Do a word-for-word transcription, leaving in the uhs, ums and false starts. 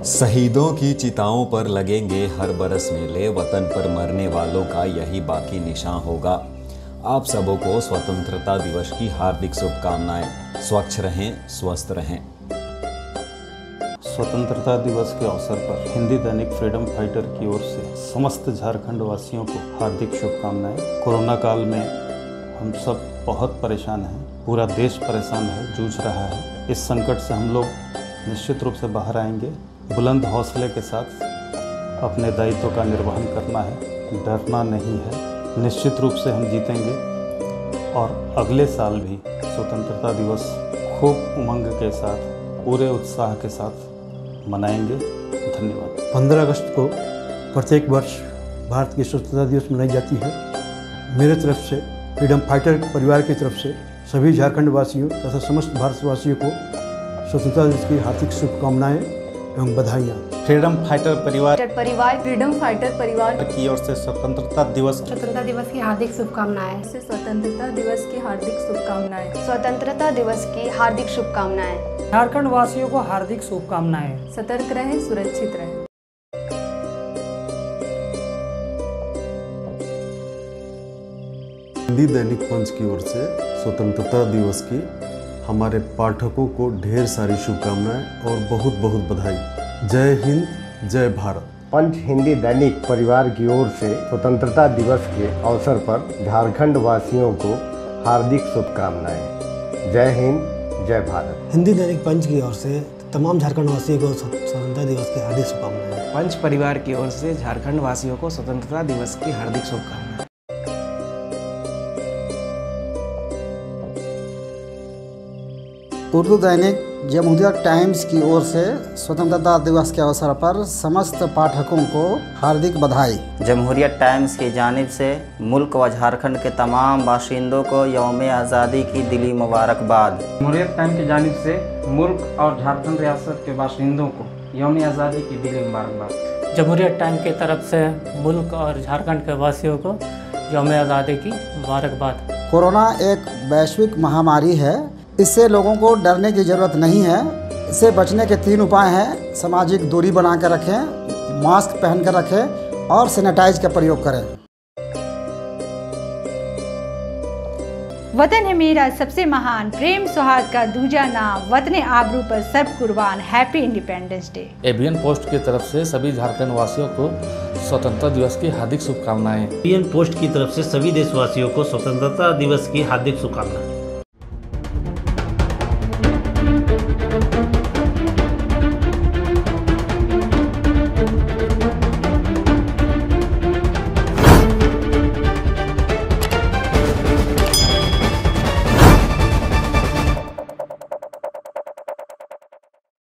शहीदों की चिताओं पर लगेंगे हर बरस मेले, वतन पर मरने वालों का यही बाकी निशान होगा। आप सबों को स्वतंत्रता दिवस की हार्दिक शुभकामनाएं। स्वच्छ रहें, स्वस्थ रहें। स्वतंत्रता दिवस के अवसर पर हिंदी दैनिक फ्रीडम फाइटर की ओर से समस्त झारखंड वासियों को हार्दिक शुभकामनाएं। कोरोना काल में हम सब बहुत परेशान हैं, पूरा देश परेशान है, जूझ रहा है। इस संकट से हम लोग निश्चित रूप से बाहर आएंगे। बुलंद हौसले के साथ अपने दायित्व का निर्वहन करना है, डरना नहीं है। निश्चित रूप से हम जीतेंगे और अगले साल भी स्वतंत्रता दिवस खूब उमंग के साथ, पूरे उत्साह के साथ मनाएंगे। धन्यवाद। पंद्रह अगस्त को प्रत्येक वर्ष भारत की स्वतंत्रता दिवस मनाई जाती है। मेरे तरफ से, फ्रीडम फाइटर परिवार की तरफ से सभी झारखंड वासियों तथा समस्त भारतवासियों को स्वतंत्रता दिवस की हार्दिक शुभकामनाएं एवं बधाइयाँ। फ्रीडम फाइटर परिवार परिवार फ्रीडम फाइटर परिवार की ओर से स्वतंत्रता दिवस स्वतंत्रता दिवस की हार्दिक शुभकामनाएं। स्वतंत्रता दिवस की हार्दिक शुभकामनाएं। स्वतंत्रता दिवस की हार्दिक शुभकामनाएं। झारखंड वासियों को हार्दिक शुभकामनाएं। सतर्क रहें, सुरक्षित रहें। हिंदी दैनिक पंच की ओर से स्वतंत्रता दिवस की हमारे पाठकों को ढेर सारी शुभकामनाएं और बहुत बहुत बधाई। जय हिंद, जय भारत। पंच हिंदी दैनिक परिवार की ओर से स्वतंत्रता दिवस के अवसर पर झारखंड वासियों को हार्दिक शुभकामनाएं। जय हिंद, जय भारत। हिंदी दैनिक पंच की ओर से तमाम झारखंड वासियों को स्वतंत्रता दिवस की हार्दिक शुभकामनाएं। पंच परिवार की ओर से झारखंड वासियों को स्वतंत्रता दिवस की हार्दिक शुभकामनाएं। उर्दू दैनिक जमहूरियत टाइम्स की ओर से स्वतंत्रता दिवस के अवसर पर समस्त पाठकों को हार्दिक बधाई। जमहूरियत टाइम्स की जानिब से मुल्क व झारखंड के तमाम बाशिंदों को यौम आज़ादी की दिली मुबारकबाद। जमहूरियत टाइम्स की जानिब से मुल्क और झारखंड रियासत के बाशिंदों को यौम आज़ादी की दिली मुबारकबाद। जमहूरियत टाइम्स की तरफ से मुल्क और झारखंड के वासियों को यौम आज़ादी की मुबारकबाद। कोरोना एक वैश्विक महामारी है, इससे लोगों को डरने की ज़रूरत नहीं है। इससे बचने के तीन उपाय हैं। सामाजिक दूरी बना कर रखें, मास्क पहन कर रखें और सैनिटाइज का प्रयोग करें। वतन है मेरा सबसे महान, प्रेम सुहाग का दूजा नाम, वतन आबरू पर सर्व कुर्बान। Happy independence day. ABN post की तरफ से सभी झारखंड वासियों को स्वतंत्रता दिवस की हार्दिक शुभकामनाएं। एबीएन पोस्ट की तरफ से सभी देशवासियों को स्वतंत्रता दिवस की हार्दिक शुभकामनाएं।